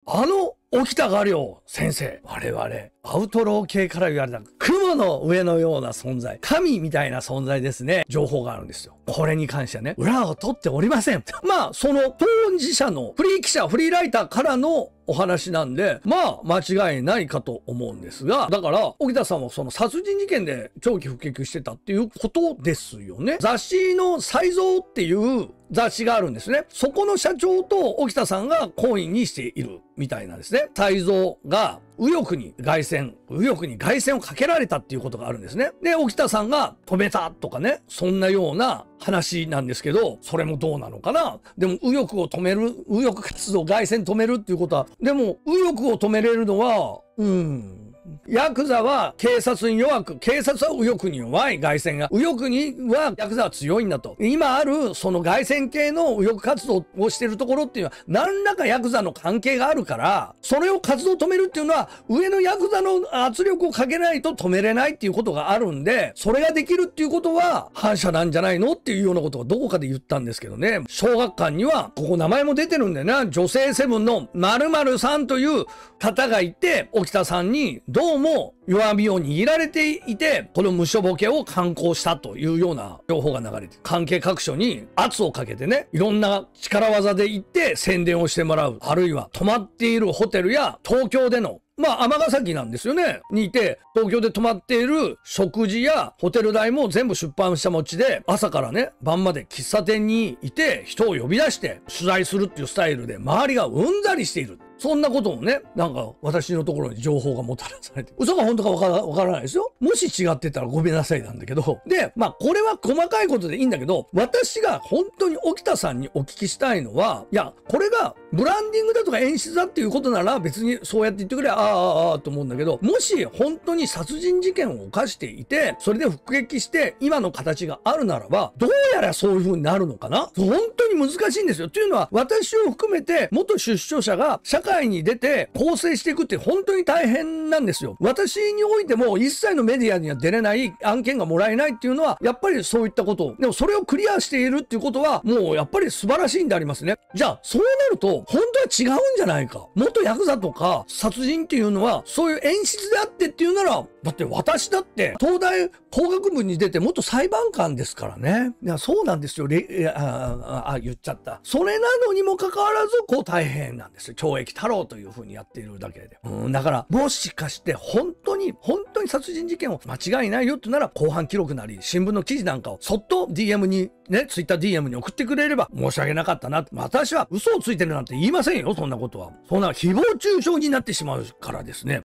沖田画亮先生、我々、アウトロー系から言われた雲の上のような存在、神みたいな存在ですね、情報があるんですよ。これに関してはね、裏を取っておりません。まあ、その当事者のフリー記者、フリーライターからのお話なんで、まあ、間違いないかと思うんですが、だから、沖田さんはその殺人事件で長期服役してたっていうことですよね。雑誌の才蔵っていう雑誌があるんですね。そこの社長と沖田さんが懇意にしているみたいなんですね。才蔵が右翼に凱旋をかけられたっていうことがあるんですね。で、沖田さんが止めたとかね、そんなような話なんですけど、それもどうなのかな。でも右翼活動、凱旋止めるっていうことは、でも右翼を止めれるのは、ヤクザは警察に弱く、警察は右翼に弱い、凱旋が。右翼にはヤクザは強いんだと。今ある、その凱旋系の右翼活動をしてるところっていうのは、何らかヤクザの関係があるから、それを活動を止めるっていうのは、上のヤクザの圧力をかけないと止めれないっていうことがあるんで、それができるっていうことは、反社なんじゃないのっていうようなことをどこかで言ったんですけどね。小学館には、ここ名前も出てるんだよな。女性セブンの〇〇さんという方がいて、沖田さんに、どうも弱みを握られていて、この無所ボケを敢行したというような情報が流れて、関係各所に圧をかけてね、いろんな力技で行って宣伝をしてもらう。あるいは泊まっているホテルや東京での尼崎なんですよね。にいて、東京で泊まっている食事やホテル代も全部出版社持ちで、朝からね、晩まで喫茶店にいて、人を呼び出して取材するっていうスタイルで、周りがうんざりしている。そんなこともね、なんか私のところに情報がもたらされて、嘘か本当かわからないですよ。もし違ってたらごめんなさいなんだけど。で、これは細かいことでいいんだけど、私が本当に沖田さんにお聞きしたいのは、いや、これがブランディングだとか演出だっていうことなら別にそうやって言ってくれ、と思うんだけど、もし本当に殺人事件を犯していて、それで服役して今の形があるならば、どうやらそういう風になるのかな？本当に難しいんですよ。というのは、私を含めて元出所者が社会に出て構成していくって本当に大変なんですよ。私においても一切のメディアには出れない案件がもらえないっていうのは、やっぱりそういったこと。でもそれをクリアしているっていうことは、もうやっぱり素晴らしいんでありますね。じゃあ、そうなると、本当は違うんじゃないか。元ヤクザとか殺人っていうのは、そういう演出であってっていうなら、だって私だって東大工学部に出て元裁判官ですからね。いや、そうなんですよ。言っちゃった。それなのにもかかわらず、大変なんですよ。懲役太郎という風にやっているだけで。だから、もしかして本当に殺人事件を間違いないよってなら、公判記録なり、新聞の記事なんかをそっと DM に、ね、Twitter DM に送ってくれれば申し訳なかったな。私は嘘をついてるなんて言いませんよ、そんなことは。そんな誹謗中傷になってしまうからですね。